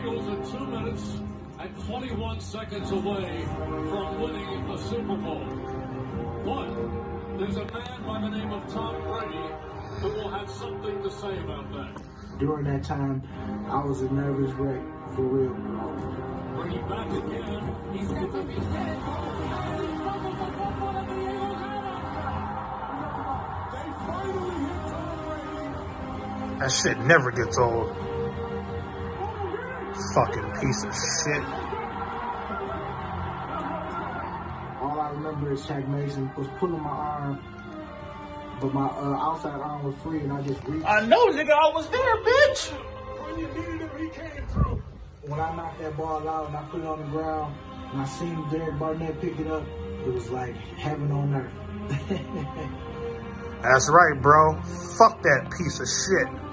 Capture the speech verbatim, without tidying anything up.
Eagles are two minutes and twenty-one seconds away from winning the Super Bowl. But there's a man by the name of Tom Brady who will have something to say about that. During that time, I was a nervous wreck, for real. Brady back again. He's going to be dead. They finally hit Tom Brady. That shit never gets old. Fucking piece of shit. All I remember is Shaq Mason was pulling my arm, but my uh, outside arm was free, and I just reached. I know, nigga, I was there, bitch. When you needed him, he came through. When I knocked that ball out and I put it on the ground, and I seen Derek Barnett pick it up, it was like heaven on earth. That's right, bro. Fuck that piece of shit.